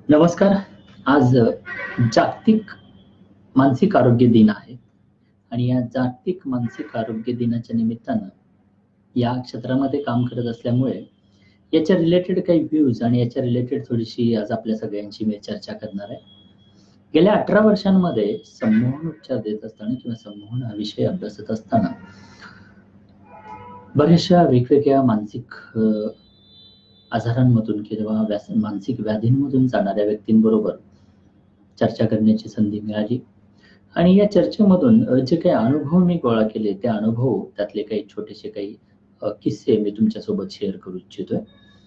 नमस्कार. आज जागतिक मानसिक आरोग्य दिन आहे आणि या जागतिक मानसिक आरोग्य दिनाच्या निमित्तानं या क्षेत्रामध्ये काम करत असल्यामुळे याच्या रिलेटेड काही व्ह्यूज आणि याच्या रिलेटेड थोडीशी आज आपल्या सगळ्यांची मी चर्चा करणार आहे. गेल्या 18 वर्षांमध्ये संमोहन उपचार देत असताना किंवा संमोहन हा विषय अभ्यासत असताना बऱ्याचशा वेगवेगळ्या मानसिक आजारांमधून किंवा मानसिक व्याधींमधून जाणाऱ्या व्यक्तींबरोबर चर्चा करण्याची संधी मिळाली आणि या चर्चेमधून जे काही अनुभव मी गोळा केले ते अनुभव त्यातले काही छोटेसे काही किस्से मी तुमच्यासोबत शेअर करू इच्छितोय.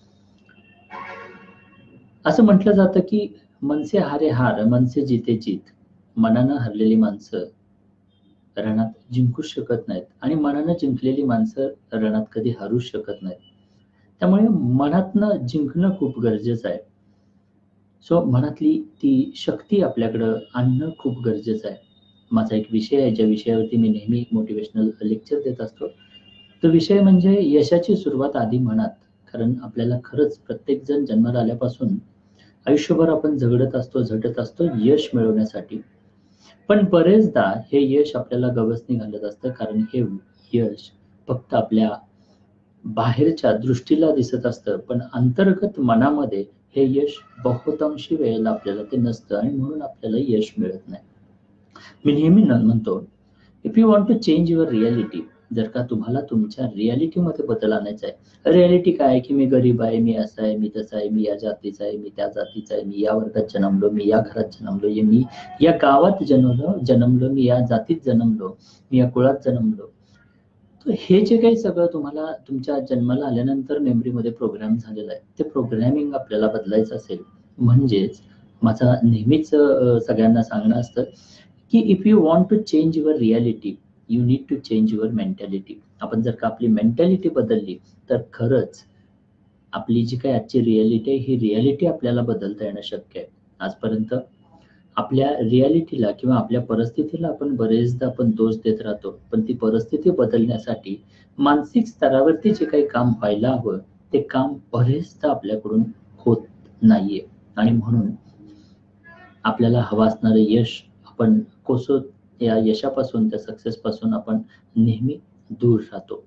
असं म्हटलं जातं की मनसे हारे हार, मनसे जिते जीत. मनानं हरलेली माणसं रणात जिंकूच शकत नाहीत आणि मनानं जिंकलेली माणसं रणात कधी हरूच शकत नाहीत. त्यामुळे मनातनं जिंकणं खूप गरजेचं आहे. सो मनातली ती शक्ती आपल्याकडं आणणं खूप गरजेचं आहे. माझा एक विषय आहे ज्या विषयावरती मी नेहमी मोटिवेशनल लेक्चर देत असतो. तो विषय म्हणजे यशाची सुरुवात आधी मनात. कारण आपल्याला खरंच प्रत्येक जण जन्माला आल्यापासून आयुष्यभर आपण झगडत असतो, झटत असतो यश मिळवण्यासाठी. पण बरेचदा हे यश आपल्याला गवसणी घालत असतं, कारण हे यश फक्त आपल्या बाहेरच्या दृष्टीला दिसत असतं, पण अंतर्गत मनामध्ये हे यश बहुतांशी वेळेला आपल्याला ते नसतं आणि म्हणून आपल्याला यश मिळत नाही. मी नेहमी म्हणतो, if you want to change your reality, जर का तुम्हाला तुमच्या रियालिटीमध्ये बदल आणायचा आहे. रियालिटी काय आहे की मी गरीब आहे, मी असं आहे, मी तसं आहे, मी या जातीचा आहे, मी त्या जातीचा आहे, मी या वर्गात जन्मलो, मी या घरात जन्मलो, मी या गावात जन्मलो, मी या जातीत जन्मलो, मी या कुळात जन्मलो. तर हे जे काही सगळं तुम्हाला तुमच्या जन्माला आल्यानंतर मेमरीमध्ये प्रोग्राम झालेला आहे, ते प्रोग्रॅमिंग आपल्याला बदलायचं असेल, म्हणजेच माझा नेहमीच सगळ्यांना सांगणं असतं की if you want to change your reality, you need to change your mentality. आपण जर का आपली मेंटॅलिटी बदलली तर खरंच आपली जी काही आजची रियालिटी आहे, ही रियालिटी आपल्याला बदलता येणं शक्य आहे. आजपर्यंत आपल्या रियालिटीला किंवा आपल्या परिस्थितीला आपण बरेचदा दोष देत राहतो, पण ती परिस्थिती बदलण्यासाठी मानसिक स्तरावरती जे काही काम व्हायला हवं ते काम बरेचदा आपल्याकडून होत नाहीये आणि म्हणून आपल्याला हवं असणारं यश आपण कोसत, या यशापासून, त्या सक्सेस पासून आपण नेहमी दूर राहतो.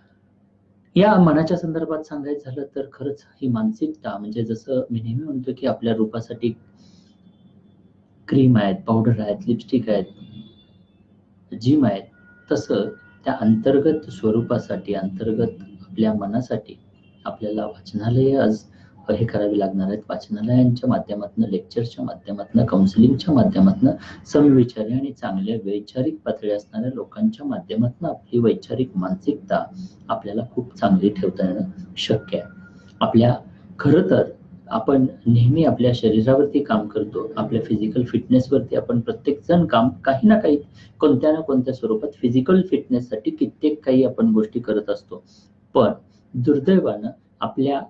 या मनाच्या संदर्भात सांगायचं झालं तर खरंच ही मानसिकता म्हणजे जसं मी नेहमी म्हणतो की आपल्या रूपासाठी क्रीम आहेत, पावडर आहेत, लिपस्टिक आहेत, जिम आहेत, तसं त्या अंतर्गत स्वरूपासाठी, अंतर्गत आपल्या मनासाठी आपल्याला वाचनालय आज हे करावी लागणार आहेत. वाचनालयांच्या माध्यमातून, लेक्चरच्या माध्यमातून, काउन्सिलिंगच्या माध्यमातून, समविचारी आणि चांगल्या वैचारिक पातळी असणाऱ्या लोकांच्या माध्यमातून आपली वैचारिक मानसिकता आपल्याला खूप चांगली ठेवता येणं शक्य आहे. आपल्या खरं तर आपण नेहमी आपल्या शरीरावरती काम करतो, आपल्या फिजिकल फिटनेसवरती आपण प्रत्येक जण काम काही ना काही, कोणत्या ना कोणत्या स्वरूपात फिजिकल फिटनेससाठी कित्येक काही आपण गोष्टी करत असतो. पण दुर्दैवानं आपल्या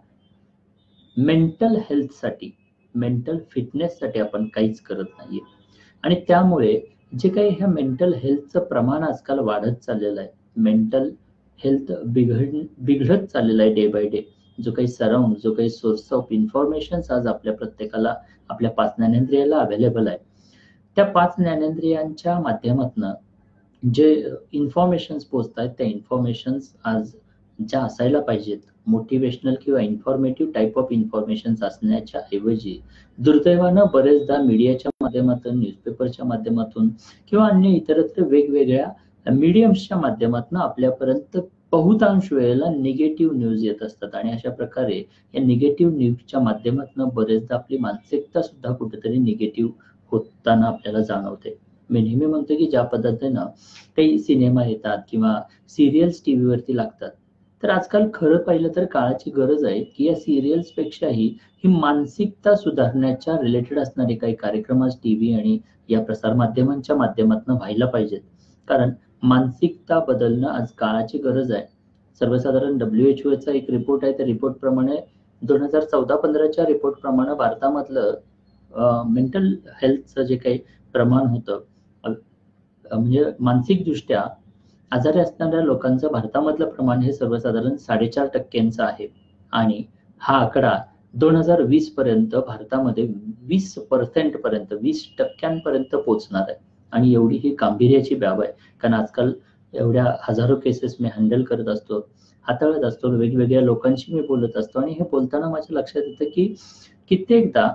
मेंटल हेल्थसाठी, मेंटल फिटनेससाठी आपण काहीच करत नाहीये आणि त्यामुळे जे काही ह्या मेंटल हेल्थचं प्रमाण आजकाल वाढत चाललेलं आहे, मेंटल हेल्थ बिघडत चाललेलं आहे डे बाय डे. जो काही सराउंड, जो काही सोर्स ऑफ इन्फॉर्मेशन आज आपल्या प्रत्येकाला, आपल्या 5 ज्ञानेंद्रियाला अवेलेबल आहे, त्या 5 ज्ञानेंद्रियांच्या माध्यमातून जे इन्फॉर्मेशन्स पोहोचतात, त्या इन्फॉर्मेशन्स आज ज्या असायला पाहिजेत, मोटिवेशनल किंवा इन्फॉर्मेटिव्ह टाईप ऑफ इन्फॉर्मेशन्स असण्याच्या ऐवजी दुर्दैवानं बरेचदा मीडियाच्या माध्यमातून, न्यूजपेपरच्या माध्यमातून किंवा अन्य इतरत्र वेगवेगळ्या मीडियम्सच्या माध्यमातून आपल्यापर्यंत बहुतांश वेळेला निगेटिव्ह न्यूज येत असतात आणि अशा प्रकारे या निगेटिव्ह न्यूजच्या माध्यमातून बरेचदा आपली मानसिकता सुद्धा कुठेतरी निगेटिव्ह होताना आपल्याला जाणवते. मी नेहमी म्हणतो की ज्या पद्धतीनं काही सिनेमा येतात किंवा सिरियल्स टीव्हीवरती लागतात, तर आजकाल खरं पाहिलं तर काळाची गरज आहे की या सिरियल्स पेक्षाही ही मानसिकता सुधारण्याच्या रिलेटेड असणारे काही कार्यक्रम आज टीव्ही आणि या प्रसार माध्यमांच्या माध्यमातून व्हायला पाहिजेत. कारण मानसिकता बदलणं आज काळाची गरज आहे. सर्वसाधारण WHO एक रिपोर्ट आहे, त्या रिपोर्ट प्रमाणे 2014-15च्या रिपोर्ट प्रमाणे भारतामधलं मेंटल हेल्थचं जे काही प्रमाण होतं, म्हणजे मानसिकदृष्ट्या आजारी असणाऱ्या लोकांचं भारतामधलं प्रमाण हे सर्वसाधारण 4.5% आहे आणि हा आकडा 2020 पर्यंत भारतामध्ये 20% पर्यंत 20% पोहोचणार आहे. आणि एवढी ही गांभीर्याची बाब आहे, कारण आजकाल एवढ्या हजारो केसेस मी हँडल करत असतो, हाताळत असतो, वेगवेगळ्या लोकांशी मी बोलत असतो. आणि हे बोलताना माझ्या लक्षात येतं की कित्येकदा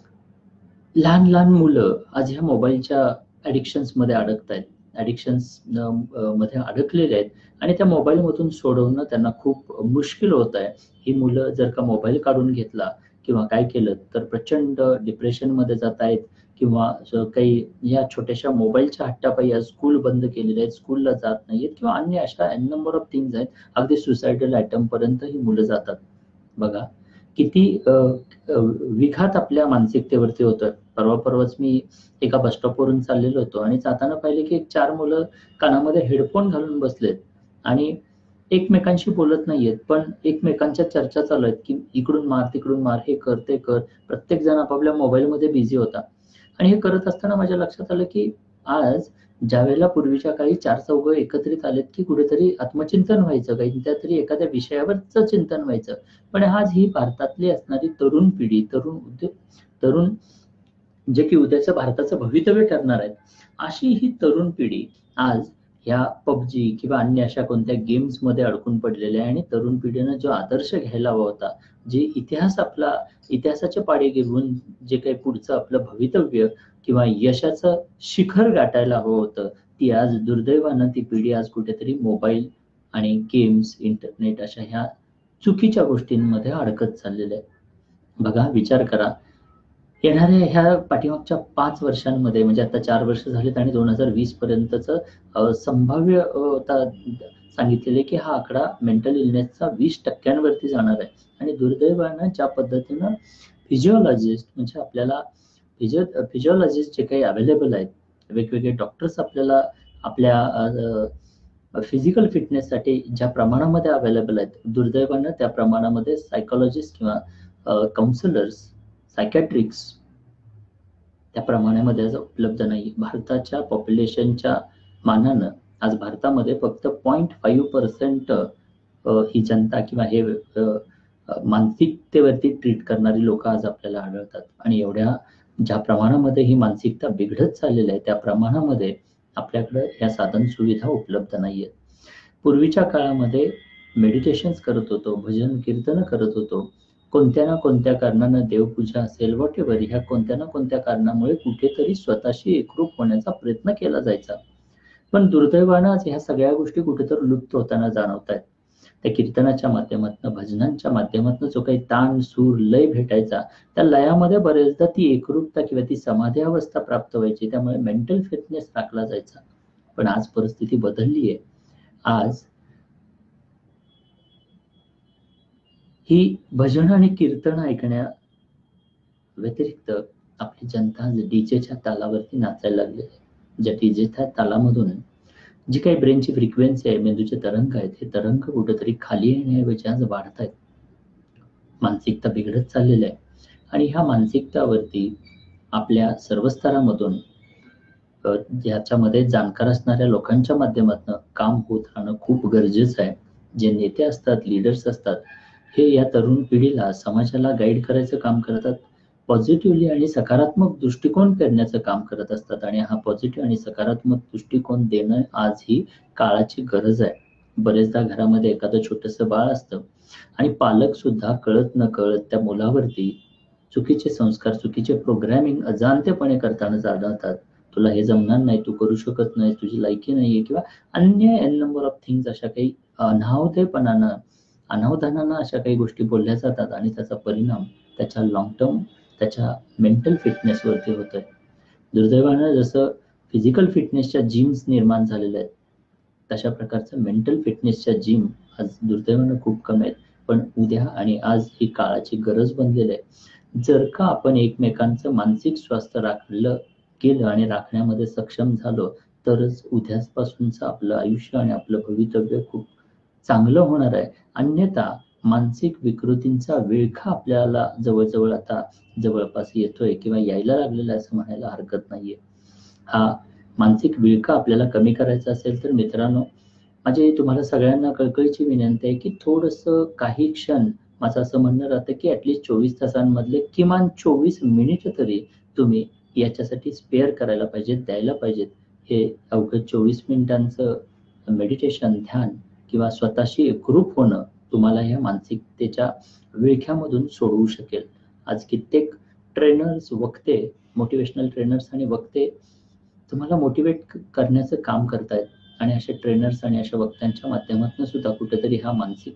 लहान लहान मुलं आज ह्या मोबाईलच्या ॲडिक्शन्स मध्ये अडकतायत, ॲडिक्शन्स मध्ये अडकलेले आहेत. आणि त्या मोबाईलमधून सोडवणं त्यांना खूप मुश्किल होत आहे. ही मुलं जर का मोबाईल काढून घेतला किंवा काय केलं तर प्रचंड डिप्रेशनमध्ये जात आहेत, किंवा काही या छोट्याशा मोबाईलच्या हट्टापायी आज स्कूल बंद केलेले आहेत, स्कूलला जात नाहीयेत, किंवा अन्य अशा एन नंबर ऑफ थिंग्स आहेत. अगदी सुसायडल अटेम्प्ट पर्यंत ही मुलं जातात. बघा किती विघात आपल्या मानसिकतेवरती होतोय. परवाच मी एका बस स्टॉपवरून चाललेलो होतो आणि जाताना पाहिले की 4 मुलं कानामध्ये हेडफोन घालून बसलेत आणि एकमेकांशी बोलत नाहीयेत, पण एकमेकांच्या चर्चा चालू आहेत की इकडून मार, तिकडून मार, हे कर, ते कर. प्रत्येक जण आपापल्या मोबाईलमध्ये बिझी होता. आणि हे करत असताना माझ्या लक्षात आलं की आज ज्यावेळेला पूर्वीच्या काळी 4 चौघं एकत्रित आलेत की कुठेतरी आत्मचिंतन व्हायचं, कोणत्या तरी एखाद्या विषयावरचं चिंतन व्हायचं. पण आज ही भारतातली असणारी तरुण पिढी, तरुण जे की उद्याचं भारताचं भवितव्य ठरणार आहेत, अशी ही तरुण पिढी आज ह्या पबजी किंवा अन्य अशा कोणत्या गेम्स मध्ये अडकून पडलेले आहे. आणि तरुण पिढीनं जो आदर्श घ्यायला हवा होता, जे इतिहासाचे पाढे घेऊन जे काही पुढचं आपलं भवितव्य किंवा यशाचं शिखर गाठायला हवं होतं, ती आज दुर्दैवानं ती पिढी आज कुठेतरी मोबाईल आणि गेम्स, इंटरनेट अशा ह्या चुकीच्या गोष्टींमध्ये अडकत चाललेलं आहे. बघा, विचार करा, येणाऱ्या ह्या पाठीमागच्या 5 वर्षांमध्ये, म्हणजे आता 4 वर्ष झालीत आणि 2020 पर्यंतचं संभाव्य आता सांगितलेलं की हा आकडा मेंटल इलनेसचा 20% जाणार आहे. आणि दुर्दैवानं ज्या पद्धतीनं फिजिओलॉजिस्ट म्हणजे आपल्याला फिजिओलॉजिस्ट जे काही अवेलेबल आहेत, वेगवेगळे डॉक्टर्स आपल्याला आपल्या फिजिकल फिटनेससाठी ज्या प्रमाणामध्ये अवेलेबल आहेत, दुर्दैवानं त्या प्रमाणामध्ये सायकोलॉजिस्ट किंवा काउन्सिलर्स, सायकॅट्रिक्स त्या प्रमाणामध्ये आज उपलब्ध नाही. भारताच्या पॉप्युलेशनच्या मानानं आज भारतामध्ये फक्त 0.5% ही जनता किंवा हे मानसिकतेवरती ट्रीट करणारी लोक आज आपल्याला आढळतात. आणि एवढ्या ज्या प्रमाणामध्ये ही मानसिकता बिघडत चाललेली आहे, त्या प्रमाणामध्ये आपल्याकडे या साधन सुविधा उपलब्ध नाहीयेत. पूर्वीच्या काळामध्ये मेडिटेशन्स करत होतो, भजन कीर्तन करत होतो. कोणत्या ना कोणत्या कारणानं देवपूजा असेल, व्हॉटएव्हर, ह्या कोणत्या ना कोणत्या कारणामुळे कुठेतरी स्वतःशी एकरूप होण्याचा प्रयत्न केला जायचा. पण दुर्दैवानं आज ह्या सगळ्या गोष्टी कुठेतरी लुप्त होताना जाणवत आहेत. त्या कीर्तनाच्या माध्यमातून, भजनांच्या माध्यमातून जो काही ताण, सूर, लय भेटायचा, त्या लयामध्ये बरेचदा ती एकरूपता किंवा ती समाधी अवस्था प्राप्त व्हायची. त्यामुळे मेंटल फिटनेस राखला जायचा. पण आज परिस्थिती बदलली आहे. आज ही भजन आणि कीर्तन ऐकण्या व्यतिरिक्त आपली जनता डीजेच्या तालावरती नाचायला लागली आहे. ज्या डीजेच्या तालामधून जी काही ब्रेनची फ्रिक्वेन्सी आहे, मेंदूचे तरंग आहेत, हे तरंग कुठेतरी खाली येण्याऐवजी आज वाढत आहेत. मानसिकता बिघडत चाललेली आहे. आणि ह्या मानसिकतावरती आपल्या सर्व स्तरामधून ज्याच्यामध्ये जाणकार असणाऱ्या लोकांच्या माध्यमातून काम होत राहणं खूप गरजेचं आहे. जे नेते असतात, लीडर्स असतात, हे या तरुण पिढीला, समाजाला गाईड करायचं काम करतात. पॉझिटिव्हली आणि सकारात्मक दृष्टिकोन करण्याचं काम करत असतात. आणि हा पॉझिटिव्ह आणि सकारात्मक दृष्टिकोन देणं आज ही काळाची गरज आहे. बरेचदा घरामध्ये एखादं छोटंसं बाळ असतं आणि पालक सुद्धा कळत न कळत त्या मुलावरती चुकीचे संस्कार, चुकीचे प्रोग्रॅमिंग अजाणतेपणे करताना जाणवतात. तुला हे जमणार नाही, तू करू शकत नाही, तुझी लायकी नाहीये, किंवा अन्य एन नंबर ऑफ थिंग्स अशा काही अनावधानानं अशा काही गोष्टी बोलल्या जातात. आणि त्याचा परिणाम त्याच्या लॉंग टर्म, त्याच्या मेंटल फिटनेसवरती होतोय. दुर्दैवानं जसं फिजिकल फिटनेसच्या जिम्स निर्माण झालेल्या आहेत, तशा प्रकारचं मेंटल फिटनेसच्या जिम आज दुर्दैवानं खूप कमी आहेत. पण उद्या आणि आज ही काळाची गरज बनलेली आहे. जर का आपण एकमेकांचं मानसिक स्वास्थ्य राखलं केलं आणि राखण्यामध्ये सक्षम झालो, तरच उद्यापासूनचं आपलं आयुष्य आणि आपलं भवितव्य खूप चांगलं होणार आहे. अन्यथा मानसिक विकृतींचा विळखा आपल्याला जवळजवळ आता जवळपास येतोय किंवा यायला लागलेला आहे असं म्हणायला हरकत नाहीये. हा मानसिक विळखा आपल्याला कमी करायचा असेल तर मित्रांनो, माझी तुम्हाला सगळ्यांना कळकळीची विनंती आहे की थोडंसं काही क्षण माझं असं म्हणणं राहतं की ॲटलीस्ट 24 तासांमधले किमान 24 मिनिट तरी तुम्ही याच्यासाठी स्पेअर करायला पाहिजेत, द्यायला पाहिजेत. हे अवघं 24 मिनिटांचं मेडिटेशन, ध्यान किंवा स्वतःशी एकरूप होणं तुम्हाला ह्या मानसिकतेच्या विळख्यामधून सोडवू शकेल. आज कित्येक ट्रेनर्स, वक्ते, मोटिव्हेशनल ट्रेनर्स आणि वक्ते तुम्हाला मोटिव्हेट करण्याचं काम करतायत आणि अशा ट्रेनर्स आणि अशा वक्त्यांच्या माध्यमातून सुद्धा कुठेतरी हा मानसिक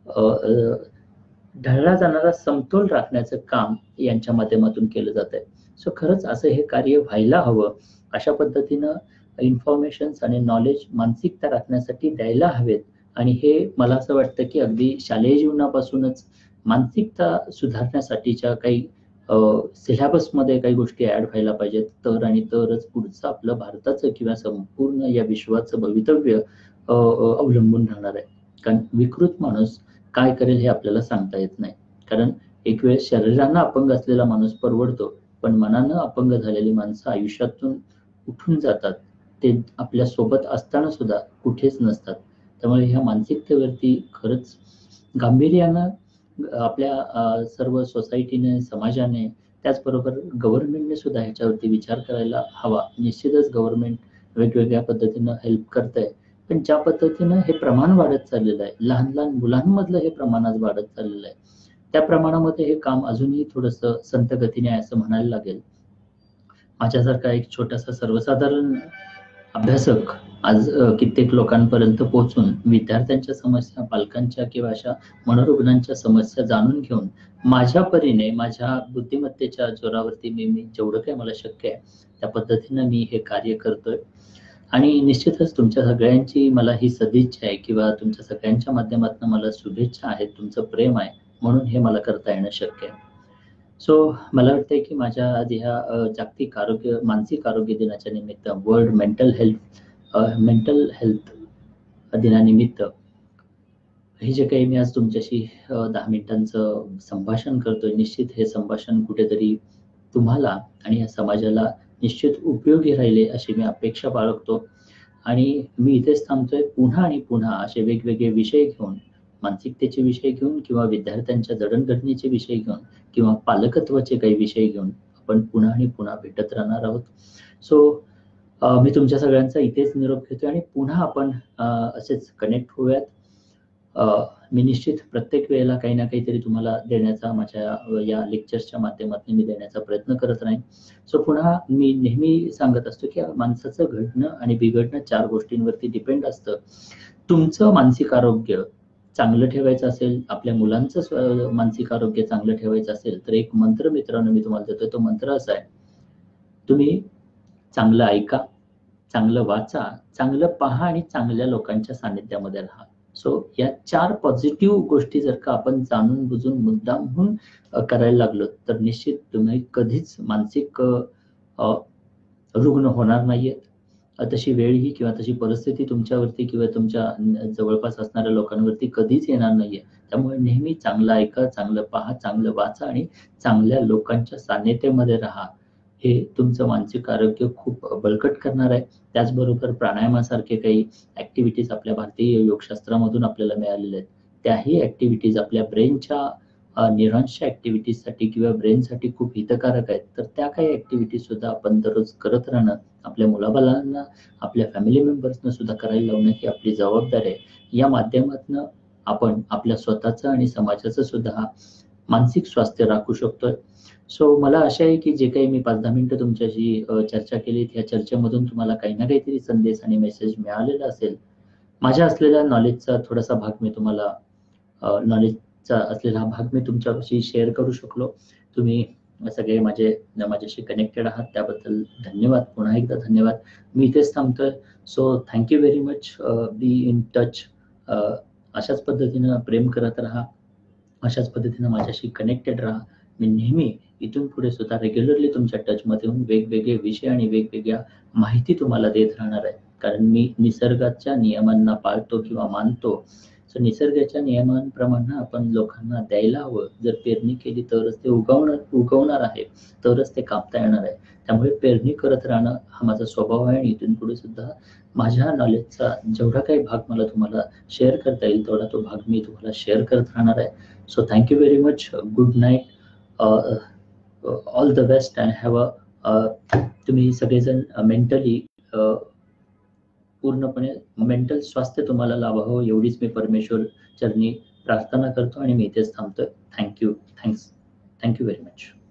ढळला जाणारा समतोल राखण्याचं काम यांच्या माध्यमातून केलं जातंय. सो खरंच असं हे कार्य व्हायला हवं. अशा पद्धतीनं इन्फॉर्मेशन्स आणि नॉलेज मानसिकता राखण्यासाठी द्यायला हवेत आणि हे मला असं वाटतं की अगदी शालेय जीवनापासूनच मानसिकता सुधारण्यासाठीच्या काही सिलॅबसमध्ये काही गोष्टी ॲड व्हायला पाहिजेत. तर आणि तरच पुढचं आपलं भारताचं किंवा संपूर्ण या विश्वाचं भवितव्य अवलंबून राहणार आहे. कारण विकृत माणूस काय करेल हे आपल्याला सांगता येत नाही. कारण एक वेळ शरीरानं अपंग असलेला माणूस परवडतो, पण मनानं अपंग झालेली माणसं आयुष्यातून उठून जातात. ते आपल्या सोबत असताना सुद्धा कुठेच नसतात. त्यामुळे ह्या मानसिकतेवरती खरंच गांभीर्यानं आपल्या सर्व सोसायटीने, समाजाने, त्याचबरोबर गव्हर्नमेंटने सुद्धा ह्याच्यावरती विचार करायला हवा. निश्चितच गव्हर्नमेंट वेगवेगळ्या पद्धतीनं हेल्प करतंय. पण ज्या पद्धतीनं हे प्रमाण वाढत चाललेलं आहे, लहान-लहान मुलांमधलं हे प्रमाण आज वाढत चाललेलं आहे. त्या प्रमाणामध्ये हे काम अजूनही थोडंसं संथ गतीने आहे असं म्हणायला लागेल. माझ्यासारखा एक छोटासा सर्वसाधारण अभ्यासक आज कित्येक लोकांपर्यंत पोहोचून विद्यार्थ्यांच्या समस्या, पालकांच्या किंवा अशा मनोरुग्णांच्या समस्या जाणून घेऊन माझ्या परीने, माझ्या बुद्धिमत्तेच्या जोरावरती मी जेवढं काही मला शक्य आहे, त्या पद्धतीनं मी हे कार्य करतोय. आणि निश्चितच तुमच्या सगळ्यांची मला ही सदिच्छा आहे किंवा तुमच्या सगळ्यांच्या माध्यमातून मला शुभेच्छा आहेत, तुमचं प्रेम आहे, म्हणून हे मला करता येणं शक्य आहे. सो मला वाटतंय की माझ्या आज ह्या जागतिक मानसिक आरोग्य दिनाच्या निमित्त वर्ल्ड मेंटल हेल्थ दिनानिमित्त हे जे काही मी आज तुमच्याशी 10 मिनिटांचं संभाषण करतोय, निश्चित हे संभाषण कुठेतरी तुम्हाला आणि या समाजाला निश्चित उपयोगी राहिले अशी मी अपेक्षा बाळगतो. आणि मी इथेच थांबतोय. पुन्हा आणि पुन्हा असे वेगवेगळे विषय घेऊन, मानसिकतेचे विषय घेऊन किंवा विद्यार्थ्यांच्या जडणघडणीचे विषय घेऊन किंवा पालकत्वाचे काही विषय घेऊन आपण पुन्हा आणि पुन्हा भेटत राहणार आहोत. सो मी तुमच्या सगळ्यांचा इथेच निरोप घेतोय आणि पुन्हा आपण असेच कनेक्ट होऊयात. मी निश्चित प्रत्येक वेळेला काही ना काहीतरी तुम्हाला देण्याचा माझ्या या लेक्चर्सच्या माध्यमातून मी देण्याचा प्रयत्न करत राहीन. सो पुन्हा मी नेहमी सांगत असतो की माणसाचं घडणं आणि बिघडणं 4 गोष्टींवरती डिपेंड असतं. तुमचं मानसिक आरोग्य चांगलं ठेवायचं असेल, आपल्या मुलांचं मानसिक आरोग्य चांगलं ठेवायचं असेल, तर एक मंत्र मित्रांनो मी तुम्हाला देतोय. तो मंत्र असा आहे, तुम्ही चांगलं ऐका, चांगलं वाचा, चांगलं पहा आणि चांगल्या लोकांच्या सानिध्यामध्ये राहा. सो या 4 पॉझिटिव्ह गोष्टी जर का आपण जाणून बुजून मुद्दामहून करायला लागलो, तर निश्चित तुम्ही कधीच मानसिक रुग्ण होणार नाहीयेत. तशी वेळ ही किंवा तशी परिस्थिती तुमच्यावरती किंवा तुमच्या जवळपास असणाऱ्या लोकांवरती कधीच येणार नाहीये. त्यामुळे नेहमी चांगलं ऐका, चांगलं पहा, चांगलं वाचा आणि चांगल्या लोकांच्या सानिध्यामध्ये राहा. हे तुमचं मानसिक आरोग्य खूप बळकट करणार आहे. त्याचबरोबर प्राणायामासारखे काही ॲक्टिव्हिटीज आपल्या भारतीय योगशास्त्रामधून आपल्याला मिळालेल्या आहेत. त्याही ॲक्टिव्हिटीज आपल्या ब्रेनच्या न्यूरॉन्सच्या ॲक्टिव्हिटीजसाठी किंवा ब्रेनसाठी खूप हितकारक आहेत. तर त्या काही ॲक्टिव्हिटीज सुद्धा आपण दररोज करत राहणं, आपल्या मुलाबाळांना, आपल्या फॅमिली मेंबर्सना सुद्धा करायला लावणं ही आपली जबाबदारी आहे. या माध्यमातून आपण आपल्या स्वतःचं आणि समाजाचं सुद्धा मानसिक स्वास्थ्य राखू शकतोय. सो मला आशा आहे की जे काही मी 5-10 मिनिटं तुमच्याशी चर्चा केली, त्या चर्चेमधून तुम्हाला काही ना काहीतरी संदेश आणि मेसेज मिळालेला असेल. माझ्या असलेल्या नॉलेजचा थोडासा भाग मी तुम्हाला नॉलेजचा असलेला भाग मी तुमच्याशी शेअर करू शकलो. तुम्ही सगळे माझ्याशी कनेक्टेड आहात त्याबद्दल धन्यवाद. पुन्हा एकदा धन्यवाद. मी इथेच थांबतोय. So thank you very much. Be in touch. अशाच पद्धतीनं प्रेम करत राहा. अशाच पद्धतीनं माझ्याशी कनेक्टेड राहा. मी नेहमी इथून पुढे सुद्धा रेग्युलरली तुमच्या टचमध्ये येऊन वेगवेगळे विषय आणि वेगवेगळ्या माहिती तुम्हाला देत राहणार आहे. कारण मी निसर्गाच्या नियमांना पाळतो किंवा मानतो. सो निसर्गाच्या नियमांप्रमाणे आपण लोकांना द्यायला हवं. जर पेरणी केली तरच ते उगवणार आहे, तरच ते कापता येणार आहे. त्यामुळे पेरणी करत राहणं हा माझा स्वभाव आहे आणि इथून पुढे सुद्धा माझ्या नॉलेजचा जेवढा काही भाग मला तुम्हाला शेअर करता येईल तेवढा तो भाग मी तुम्हाला शेअर करत राहणार आहे. So thank you very much. Good night. All the best and have तुम्ही सगळेजण मेंटली पूर्णपणे मेंटल स्वास्थ्य तुम्हाला लाभावं एवढीच मी परमेश्वर चरणी प्रार्थना करतो आणि मी इथेच थांबतो. Thank you very much.